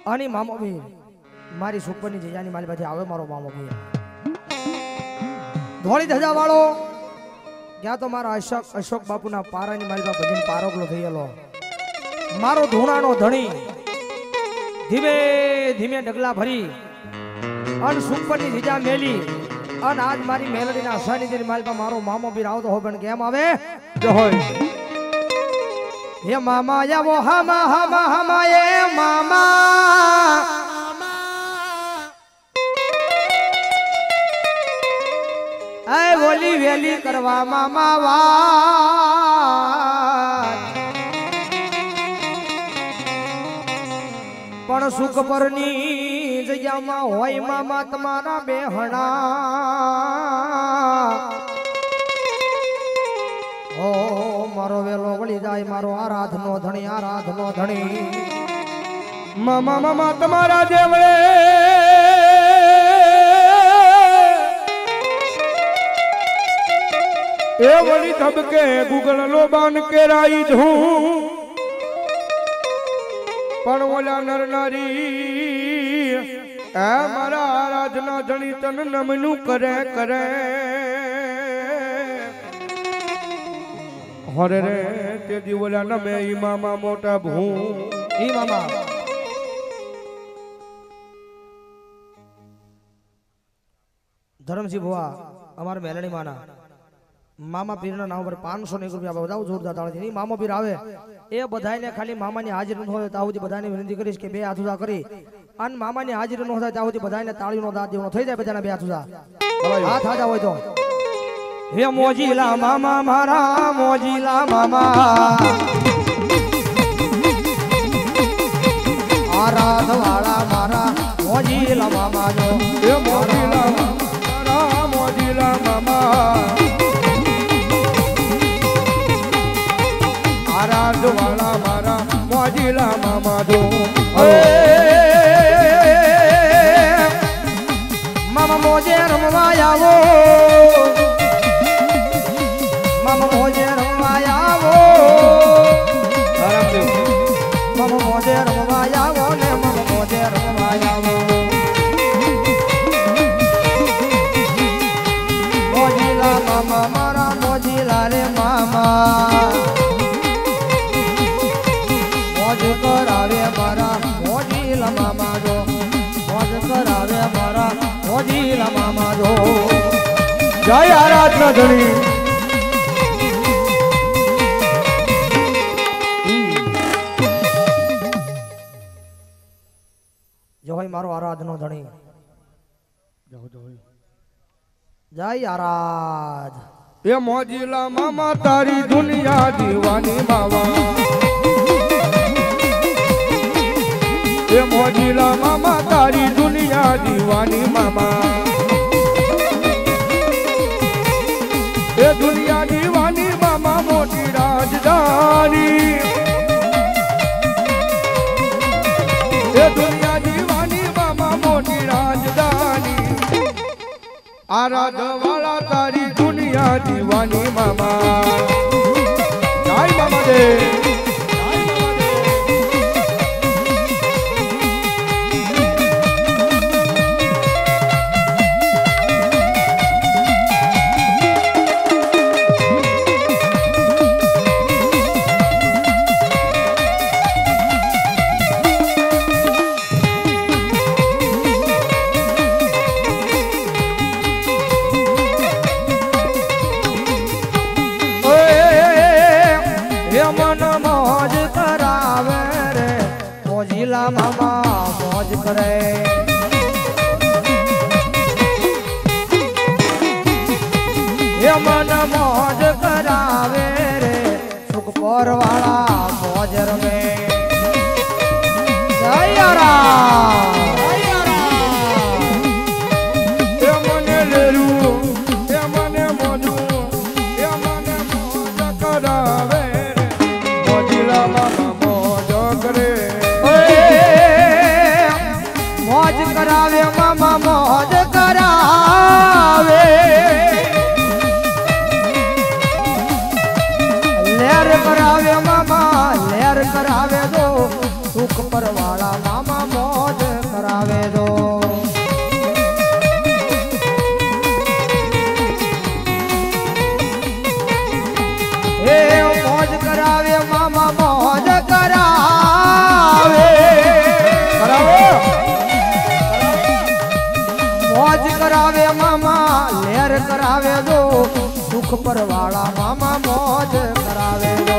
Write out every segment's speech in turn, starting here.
આની મામો ભી મારી સુપરની જીજાની મારી પાસે આવે મારો મામો ભી ધોળી ધજા વાળો ક્યાં તો મારા અશોક બાપુના પારાની મારી પાસે ભજન પારોગલો થયેલો મારો ધૂણાનો ધણી ધીમે ધીમે ડગલા ભરી અન સુપરની જીજા મેલી અન આજ મારી મેલડીના સાનિધ્યની મારી પાસે મારો મામો ભી આવતો હોય પણ કેમ આવે હોય ये मामा या वो हमा हमा हमा ये मामा ऐ बोली वेली करवा मामा वात पण सुख परनी जग्याમાં હોય મામા તમારા બેહણા ઓ મારો વેલો વળી જાય મારો આરાધનો ધણી મામા મામા તમારા દેવળે એ વળી ધબકે ગુગળ લો બાન કેરાઈ ધૂ પણ ઓલા નર નારી એ મારા આરાધના ધણી તન નમનું કરે હરે રે તે દીવલા નમે ઈ મામા મોટા ભૂ ઈ મામા ધરમસિંહ ભુવા અમાર મેલણી માના મામા પીરના નામ પર 500 રૂપિયા બધાવ જોરદાર તાળી ઈ મામા પીર આવે એ બધાને ખાલી મામાની હાજરી ન હોય ત્યાં સુધી બધાને વિનંતી કરીશ કે બે હાથ ઉધા કરી અને મામાની હાજરી ન હોય ત્યાં સુધી બધાને તાળીનો દાદ દેવાનો થઈ જાય બધાના બે હાથ ઉધા હાથ હાજા હોય તો हे मोजीला मामा मारा मोजीला मामा आराध वाला मारा मोजीला मामा जो हे मोजीला मारा मोजीला मामा आराध वाला मारा मोजीला मामा जो मामा मोजे रमवा आવો मामा मोजे रमवा आवो मामा मोजे रमवा आवो ने मामा मोजे रमवा आवो मोजीला मामा मारा मोजीला रे मामा मोज करावे मारा मोजीला मामा जो मोज करावे मारा मोजीला मामा जो जय आराधना धनी જોય મારો આરાધનો ધણી જય આરાધ એ મોજીલા મામા તારી દુનિયા દીવાની માવા એ મોજીલા મામા તારી દુનિયા દીવાની મામા એ દુનિયા દીવાની મામા મોટી રાજધાની એ દુનિયા आराध वाला तारी दुनिया दीवानी मामा जय मामा दे मामा मौज करे ये मन मौज करावे रे सुख पर वाला मौज रमे जय राम ये मन लेरू ये मन मोजू ये मन मौज करावे रे मोजीला मामा मौज करे मौज करावे मामा मौज करावे लेर करावे मामा लेर करावे दो सुख पर वाला मामा मौज કરાવે જો સુખ પર વાળા મામા મોજ કરાવે જો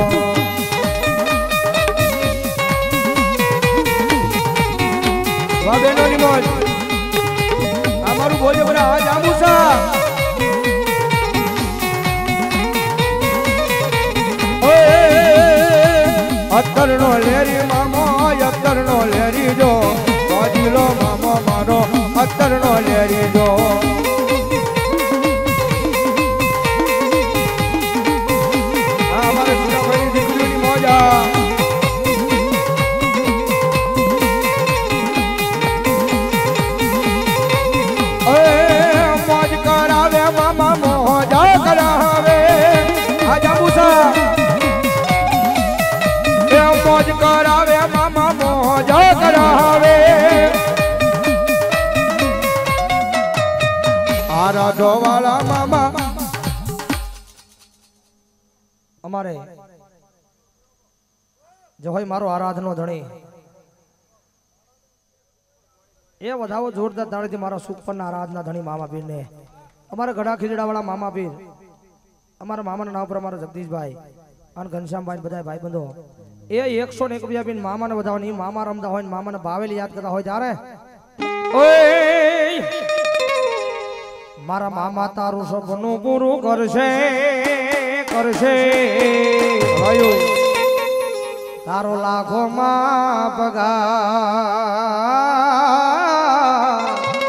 વાહ બેનોની મોજ અમારું બોલે બરા આ જાંબુસા અત્તરનો લેરી મામો અત્તરનો લેરી જો વાજીલો મામો મારો અત્તરનો લેરી જો આ અમારે સુરાભાઈની દીકરીની મોજા મોજ કરાવે મામા મોજા કરાવે આ જાંબુસા મોજ કરાવે મામા મોજ કરાવે આરાધો વાળા મામા અમારે જો હોય મારો આરાધનો ધણી એ વધાવો જોરદાર તાળીથી મારા સુખ પરના આરાધના ધણી મામા પીર ને અમારા ગઢા ખીજડા વાળા મામા પીર અમારા મામાના નામ પર અમારા જગદીશભાઈ અને ઘનશ્યામભાઈ બધા ભાઈ બંધો એ 101 બીન મામાને વધાવવાની મામા રમતા હોય ને મામાને ભાવેલી યાદ કરતા હોય ત્યારે ઓય મારા મામા તારું સપનું પૂરું કરશે કરશે તારો લાખો માં પગાર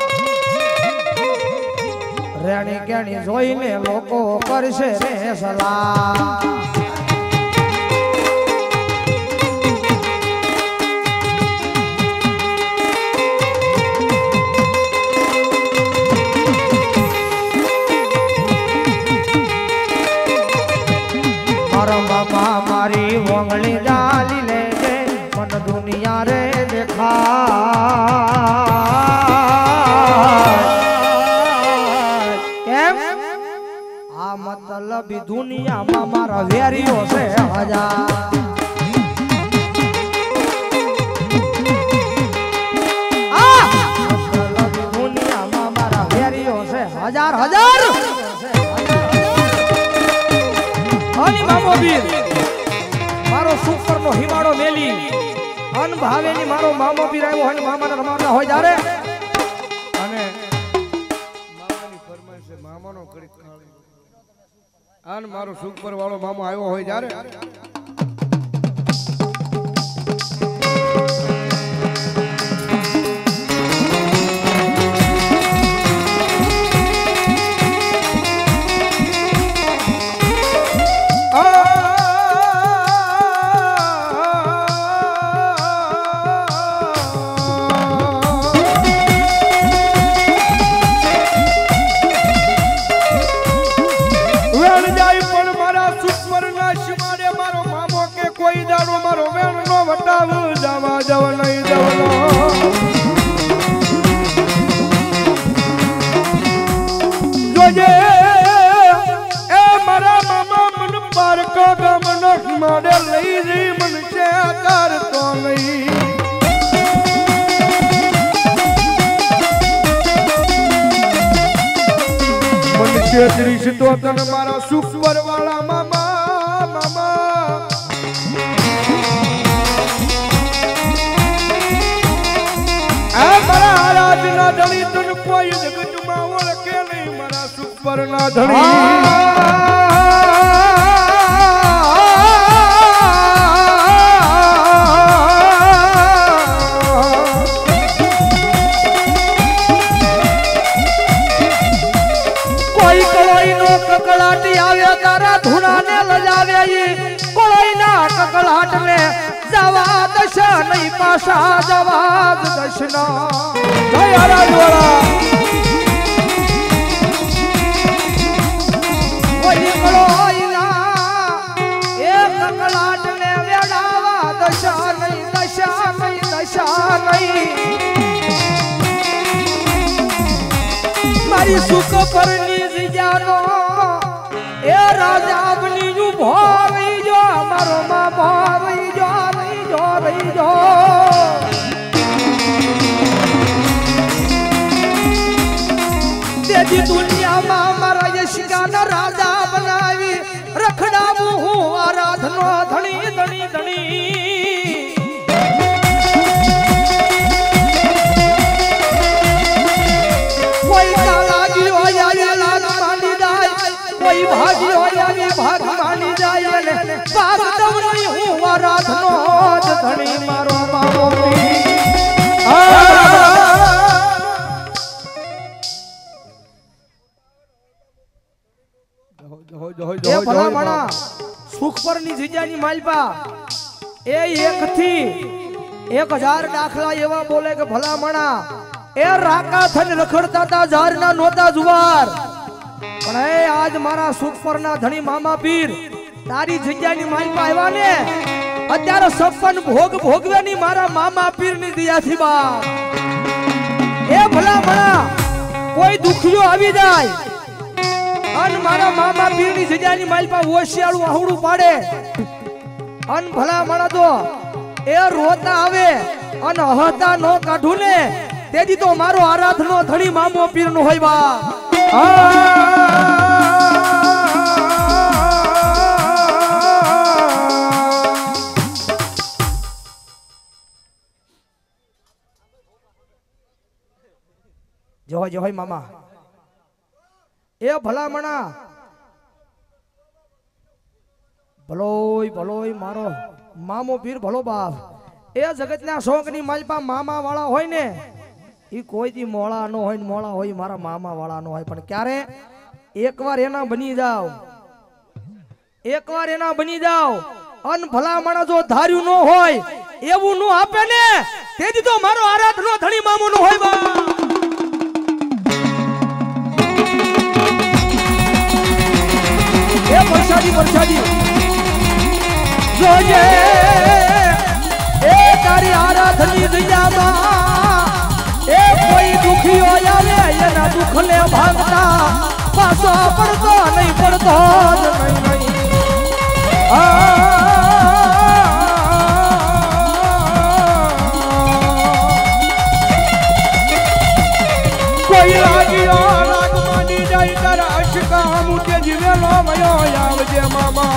રેણી કેણી જોઈને લોકો કરશે રે સલાહ મારી વંગળી ડાલી લેજે મન દુનિયા રે દેખાય કેમ આ મતલબી દુનિયામાં મારા વેરીઓ છે હજાર મતલબી દુનિયામાં મારા વેરીઓ છે હજાર હજાર મામો બીર મારો સુપર નો હિમાડો મેલી અન ભાવેની મારો મામો બીર આવ્યો હોય મામાને રમાડતા હોય જ્યારે અને મામાની ફરમાઈશ છે મામાનો કરી ખાલી અન મારો સુપર વાળો મામો આવ્યો હોય જ્યારે તો તને મારા સુપર વાળા મામા મામા આ મારા આરાધના ધણી તને કોઈ જગતમાં ઓળખે નહીં મારા સુપર ના ધણી કકલાટી આવ્યા તારા ધૂણાને લજાવે કોઈના કકલાટ ને જવા દશા નહીં પાછા જવા દશના જય આરાધવાળા કોઈ કોઈના એ કકલાટ ને વેડાવા દશા નહીં દશા નહીં દશા નહીં મારી સુખ પરની જીજાનો એ રાજા બની જો ભોરી જો મારો માં ભોરી જો રહી જો રહી જો તેજી દુનિયામાં મારા ऋषिकाना राजा बनावी रखडावू हूँ आराधनो धनी धनी धनी कोई काला जी हो जाए लाग मानी जाए कोई भागी हो जाए भाग मानी जाए बाग दवनी हूँ आराधनो धनी मारो मामो भला मणा सुख पर नी जीजानी मालपा ए एक थी 1000 दाखला एवा बोले के भला मणा ए राका थन रखड़ता था जार ना नोता जुवार पण ए आज मारा सुख पर ना धनी मामा पीर तारी जीजानी मालपा आव्या ने अत्यारे सपन भोग भोगवेनी मारा मामा पीर नी दिया थी बा ए भला मणा कोई दुखियो आवी जाय अन मारा मामा पीरनी जजानी मालपा ओशियाळू आहूडू पाडे अन भला मणा तो ए रोता आवे अन हता नो काढू ने तेजी तो मारो आराधनो धणी मामो पीर नो होय बा जो होय मामा ए भला मणा भलोय भलोय मारो मामो पीर भलो बाप ए जगत ना शोक नी मालपा मामा वाला होय ने ई कोई दी मोळा नो होय मोळा होय मारा मामा वाला नो होय पण क्यारे एक बार एना बनी जाओ अन भला मणा जो धार्यु नो होय एवू नो आपे ने तेजी तो मारो आराधनो धणी मामो नो होय बा वर्षादी जोजे ए तारी आराधनी दियामा ए कोई दुखी हो जावे एना दुख ले भागता पासो पड़तो नहीं कोई लागियो लाग मानी जाई तारा अशका मुझे जीवे लो मयो आवजे मामा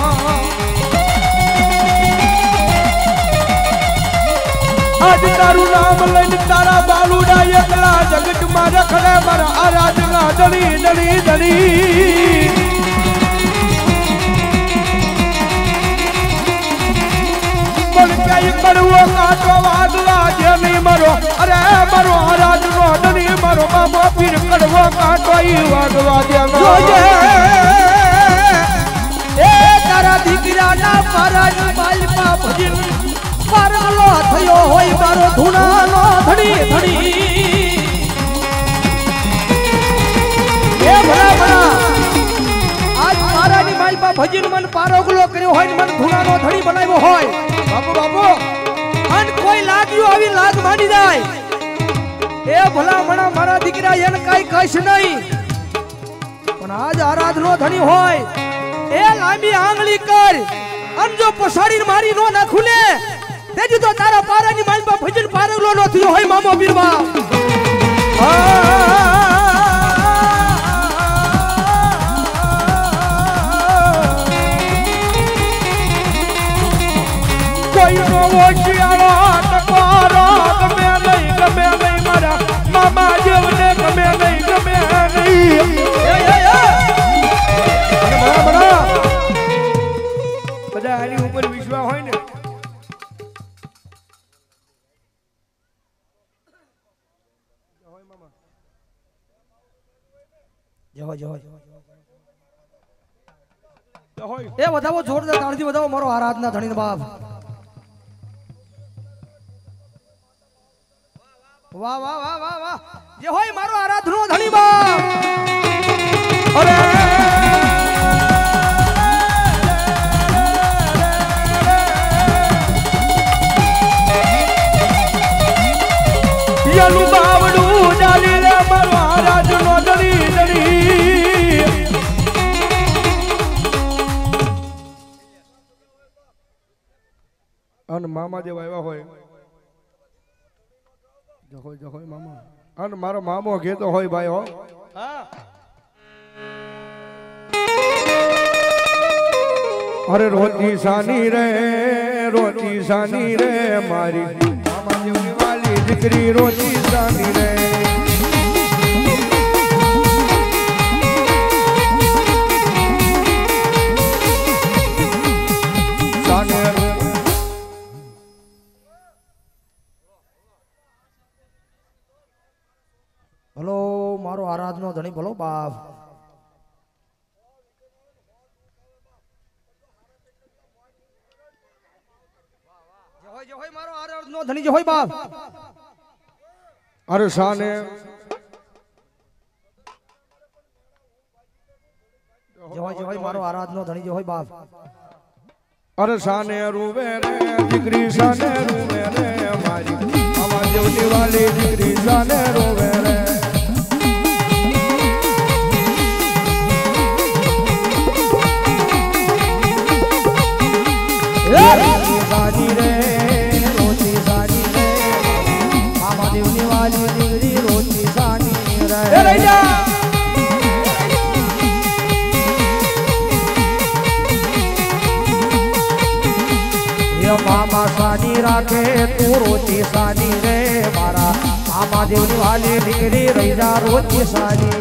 आज तारू नाम लइन तारा बालूडा एकला जगत में रखड़े मारा आराधना दड़ी दड़ी दड़ी मन कई कड़वो काटो वादला जे नहीं मरो अरे मरो आराधनो दड़ी मरो मामा पीर कड़वो काटो ई वादला जे जोजे ए तारा दीकरा ना महाराज मालपा भजन परलो थयो होय मारो धुणानो धड़ी धड़ी ए भला भला आज महारानी मालपा भजन मन पारोगलो कर्यो होय मन धुणानो धड़ी बनाव्यो होय बाबू बाबू अन कोई लाग्यो आवी लाग मानी जाय ए भला मणा मारा दीकरा एन काई कश नहीं पण आज आराधनो धणी होय ए लांबी आंगली कर अन जो पसाड़ी मारी नो ना खुले तेजी तो तारा पारानी मालपा भजन पारगलो नो थयो होय मामो बीरबा कोई नो ओशियाळो टकोरो गमे नहीं मारा मामा जेवने गमे नहीं बड़ा બધા આની ઉપર વિશ્વાસ હોય ને એ વધાવો જોરદાર તાળથી વધાવો મારો આરાધના ધણીનો બાપ વાહ વાહ વાહ વાહ વાહ જે હોય મારો આરાધનો ધણી બાપ અરે યલુ બાવડું ડાલી રે મારો આરાધનો ધણી ધણી અન મામા જેવા આવ્યા હોય જહોય મામા અન મારો મામો ઘેતો હોય ભાઈ હો હા अरे रोती सानी रे मारी मामा देवनी वाली दिकरी रोती सानी रे ભલો મારો આરાધનો ધણી ભલો બાપ જય હોય મારો આરાધનો ધણી જય હોય બાપ अरे शाने જય હોય મારો આરાધનો ધણી જય હોય બાપ अरे शाने रूवे रे दिकरी शाने रूवे रे हमारी मामा देवनी वाली दिकरी शाने रूवे रे सानी रे रोटी सानी रे मामा देवनी वाली दिकरी रोटी सानी रे मामा सानी राखे तू रोटी सानी रे मारा मामा देवनी वाली दिकरी रही जा रोटी सानी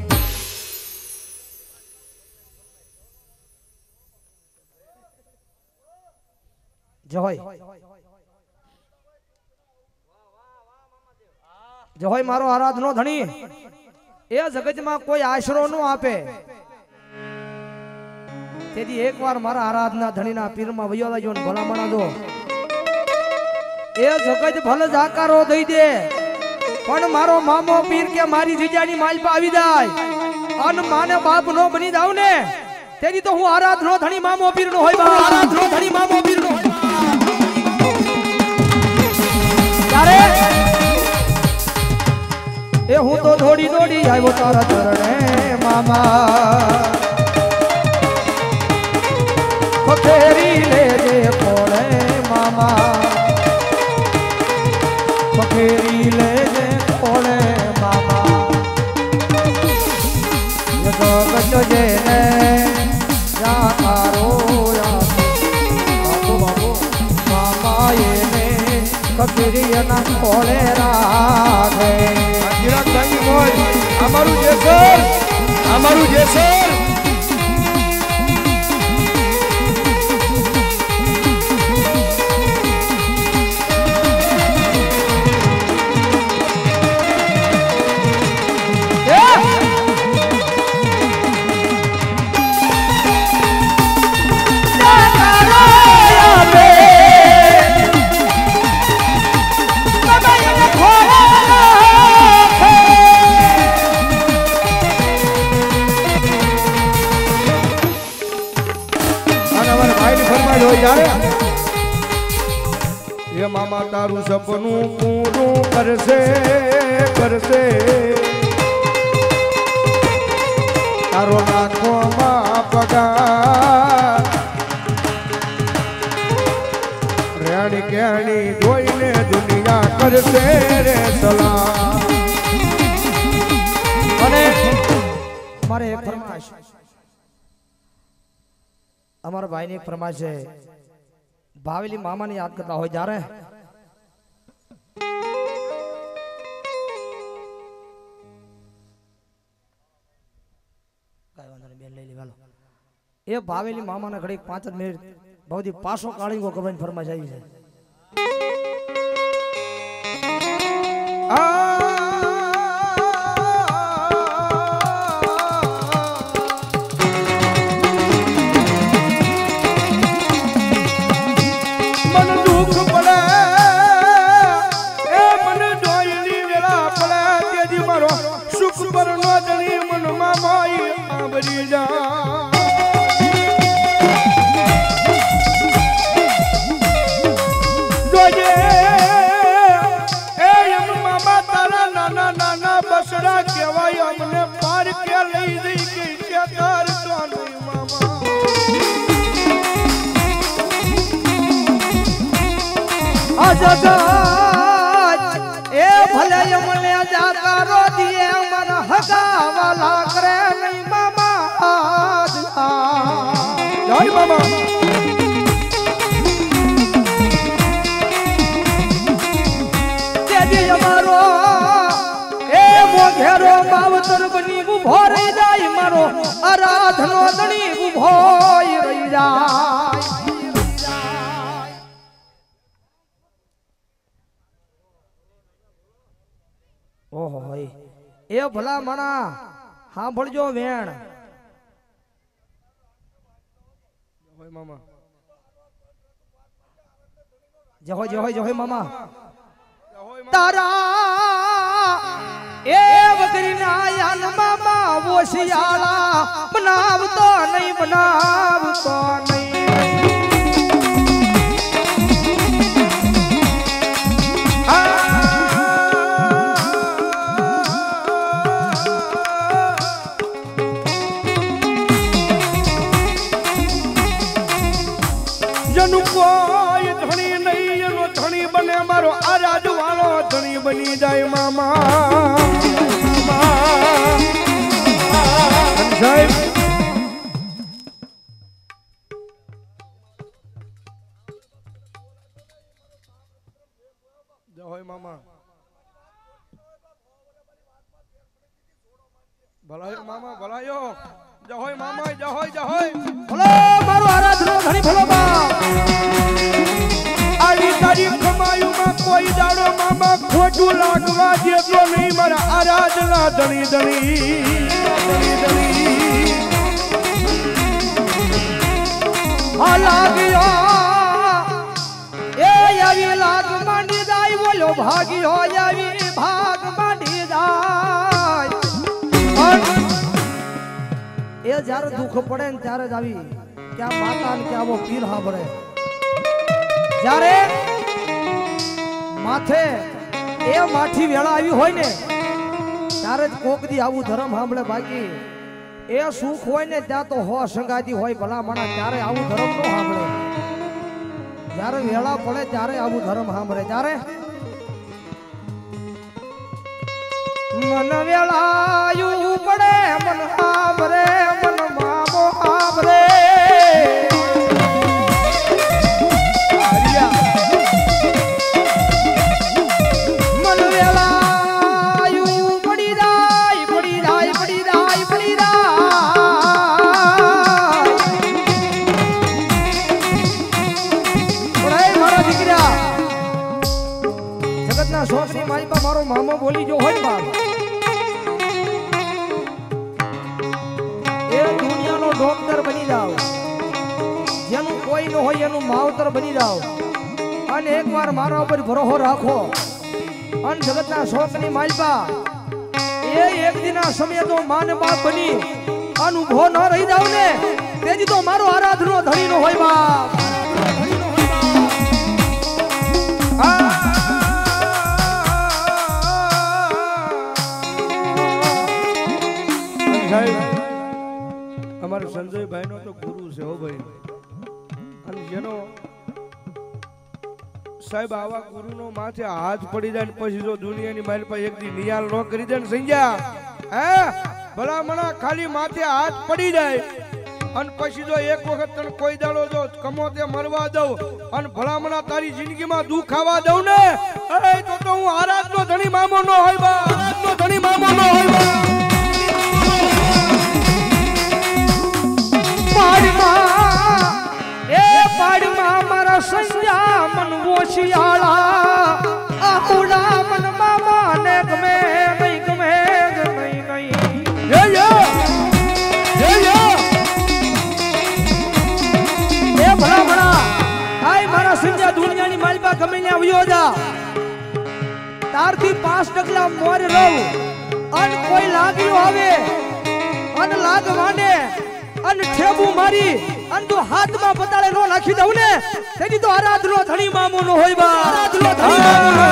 जय मारो आराधनो धनी ए जगत में कोई आशरो न आपे तेदी एक बार मारा आराधना धनी ना पीर में वयो लाजो ने भलामणा दो ए जगत भले जाकारो दई दे पण मारो मामो पीर के मारी जीजानी माल पे आवी जाय अन माने बाप नो बनी जाऊ ने तेदी तो हूँ आराधनो धनी मामो पीर नो होय बा आराधनो धनी मामो पीर नो होय यारे ए हूँ तो दौड़ी दौड़ी आयो तारा चरणे मामा पखेरी ले जे कोड़े मामा पखेरी ले जे कोड़े मामा ये तो बच्चों जे ने या कारो या बाबू बाबू मामा ये ने पखेरी ना कोड़े राधे चिराग भाई बोल हमारू जेसर ये मामा तारू सपनू पूरू करसे करसे तारो नाखो मा पगार रेणी केणी जोईने दुनिया करसे रे सलाम अने मारे एक फरमाइश हमारा भाई ने एक फरमाइश है भावेली मामा ने याद करता हो जा रहे हैं ये भावेली मामा ने घड़ी 5 मिनट बहुत ही पासो काली को करवानी फरमाइश आई है ए भले यमले जाता रो दिए मन हगा वाला करे नहीं मामा જય મામા તેજી અમારો એ મોઘેરો માવતર બની ઉભો રહી જાય મારો આરાધનો ધણી ઉભો રહી જાય ઓહો ભાઈ એ ભલા મણા સાંભળજો વેણ જય મામા જય મામા તારા એ વગરી ના યાન મામા ઓશિયાળા બનાવતો નહીં જનું કોઈ ધણી નહીં એનો ધણી બને મારો આરાજ વાળો ધણી બની જાય મામા સાહેબ જય મામા ભલાયો મામા ભલાયો જય મામા જય ભલો મારો આરાધનો ધણી ભલો બાપ આની તારી કમાયુમાં કોઈ દાડો મામા ખોટું લાગવા દેતો નહીં મારા આરાધના ધણી આ લાગ્યો એ આવી લાગ માંડી જાય બોલો ભાગ્યો આવી ભાગ માંડી જાય એ જ્યારે દુઃખ પડે ને ત્યારે જ આવી ક્યાં માતા ને ક્યાં આવો પીર સાંભળે જ્યારે માથે એ માઠી વેળા આવી હોય ને ત્યારે જ કોક દી આવું ધર્મ સાંભળે બાકી એ સુખ હોય ને ત્યાં તો હો સંગાતી હોય ભલા મણા ત્યારે આવું ધર્મ નો સાંભળે જ્યારે વેળા પડે ત્યારે આવું ધર્મ સાંભળે ત્યારે મન વેળાયું પડે મન સાંભળે મન મામો સાંભળે મન વેળાયું પડી જાય મારા દીકરા જગતના શોખની મારી પર મારો મામો બોલી જો હોય બાપ એ દુનિયાનો ડોક્ટર બની જાવ જેનું કોઈ ન હોય એનું માવતર બની જાવ અને એકવાર મારા ઉપર ભરોસો રાખો અને જગતના શોખની માલપા એ એક દિના સમય તો માન બાપ બની અને ઉભો ન રહી જાવ ને તેથી તો મારો આરાધનો ધણી નો હોય બાપ અમારા સંજયભાઈ નો તો ગુરુ છે હો ભાઈ અને જેનો સાહેબ આવા ગુરુ નો માથે હાથ પડી જાય ને પછી જો દુનિયાની મારી પાસે એક દી નિયાલ ન કરી દે ને સંજ્યા હે ભલા મણા ખાલી માથે હાથ પડી જાય અને પછી જો એક વખત તને કોઈ દાડો જો કમો તે મરવા દઉં અને ભલા મણા તારી જિંદગીમાં દુઃખ આવવા દઉં ને તો હું આરાધનો ધણી મામો નો હોય બા આરાધનો ધણી મામો નો હોય બા પાડમાં મારા સંજા મન ઓશિયાળા આહુડા મન મામા ને ગમે નહીં એ ભલા ભલા હાય મારા સંજા દુનિયાની માલપા ગમે ને આવ્યો જા તારથી 5 ડગલા મોર રહું અન કોઈ લાગ્યું આવે અન લાગ માંડે અન ઠેબુ મારી અન તો હાથમાં પતાળે નો નાખી દઉં ને તેથી તો આરાધનો ધણી મામો નો હોય બા આરાધનો ધણી મામો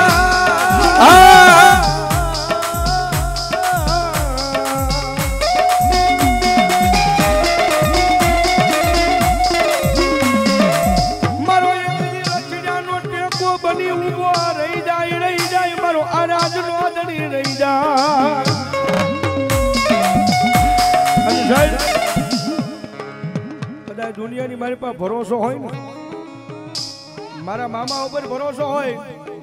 મારો એક રચડાનો ટેકો બની ઊભો રહી જાય મારો આરાધનો ધણી રહી જાય અને સાહેબ દુનિયાની મારી પાસે ભરોસો હોય ને, મારા મામા ઉપર ભરોસો હોય,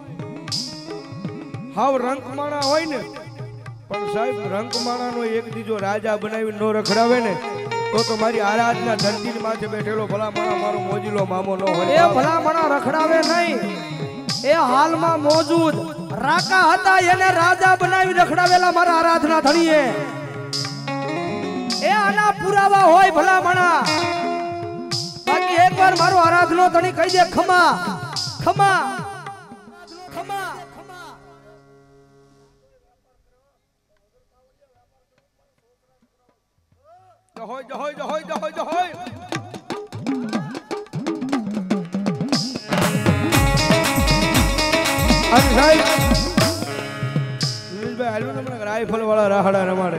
હાવ રંકમાણા હોય ને, પણ સાહેબ રંકમાણાનો એક દીજો રાજા બનાવી નો રખડાવે ને તો મારી આરાધના ધરતી માથે બેઠેલો ભલામણા મારો મોજીલો મામો નો હોય. એ ભલામણા રખડાવે નહીં, એ હાલમાં મોજૂદ રાકા હતા એને રાજા બનાવી રખડાવેલા મારા આરાધના ધણીએ. એ આના પુરાવા હોય ભલામણા. બાકી એકવાર મારો આરાધનો ધણી કહી દે ખમા ખમા ખમા. જહોય જહોય જહોય જહોય જહોય. અને સાહેબ સુરેશભાઈ હાલ્યું તમને રાઇફલ વાળા રાહડા રમાડે,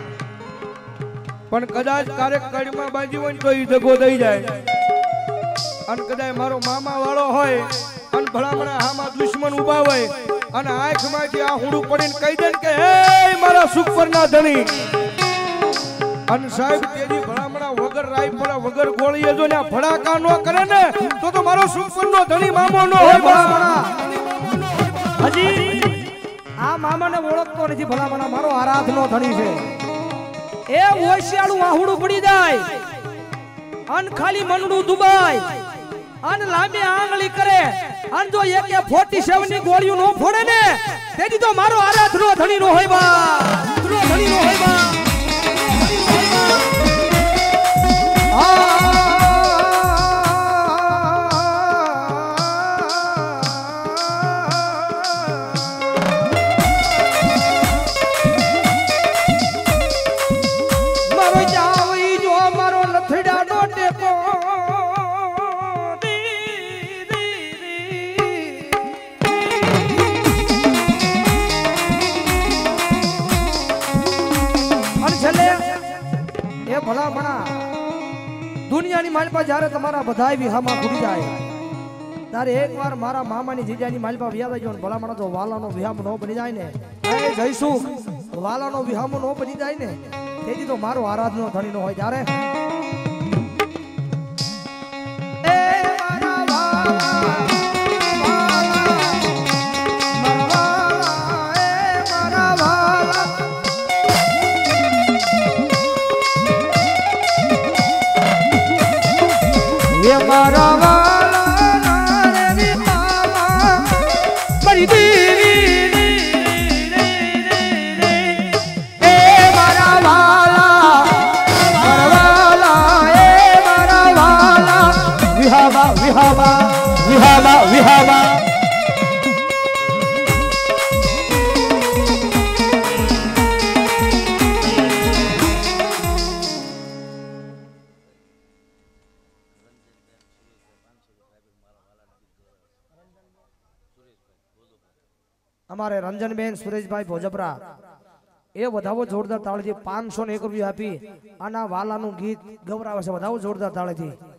પણ કદાચ ક્યારેક કડીમાં બાજી હોય તો એ દગો દઈ જાય. અને કદાચ મારો મામા વાળો હોય અને ભલામણા આમાં દુશ્મન ઉભા હોય અને આંખમાંથી આ હુંડું પડીને કહી દે કે હે મારા સુખપરના ધણી. અને સાહેબ તેજી ભલામણા વગર રાઈફળ વગર ગોળીએ જો ને ભડાકા નો કરે ને તો મારો સુખપરનો ધણી મામો નો હોય ભલામણા. હજી આ મામાને ઓળખતો નથી ભલામણા, મારો આરાધનો ધણી છે. એ ઓશિયાળું આહુડું પડી જાય અન ખાલી મનડું દુબાય અન લાંબી આંગળી કરે અન જો એકે 47 ની ગોળીઓ નો ફોડે ને તેથી તો મારો આરાધનો ધણી નો હોય બા, ધણી નો હોય બા. દુનિયાની માલપા જ્યારે તમારા બધાય વિહામાં ખૂટી જાય ત્યારે એકવાર મારા મામાની જીજાની માલપા વિહાવા જો ભલામણા તો વાલાનો વિહામ નો બની જાય ને, એ જયસુખ વાલાનો વિહામ નો બની જાય ને તેથી તો મારો આરાધનો ધણી નો હોય. ત્યારે એ મારા વાલા મારા વાલા નાની મામા મારી દેવી એ મારા વાલા એ મારા વાલા વિહાવા વિહાવા વિહાવા વિહાવા. અમારે રંજનબેન સુરેશભાઈ ભોજપરા એ વધાવો જોરદાર તાળીથી 501 રૂપિયા આપી આના વાલાનું ગીત ગવરાવે છે. વધાવો જોરદાર તાળીથી.